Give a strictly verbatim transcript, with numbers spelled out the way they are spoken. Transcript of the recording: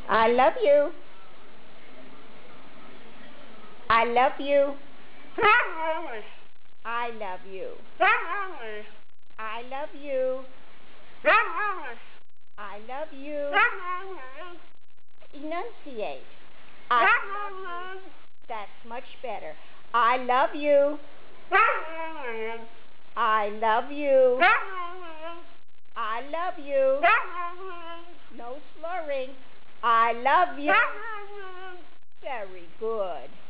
I love you. I love you. I love you. I love you. I love you. Enunciate. I love you. That's much better. I love you. I love you. I love you. No slurring. I love you. Very good.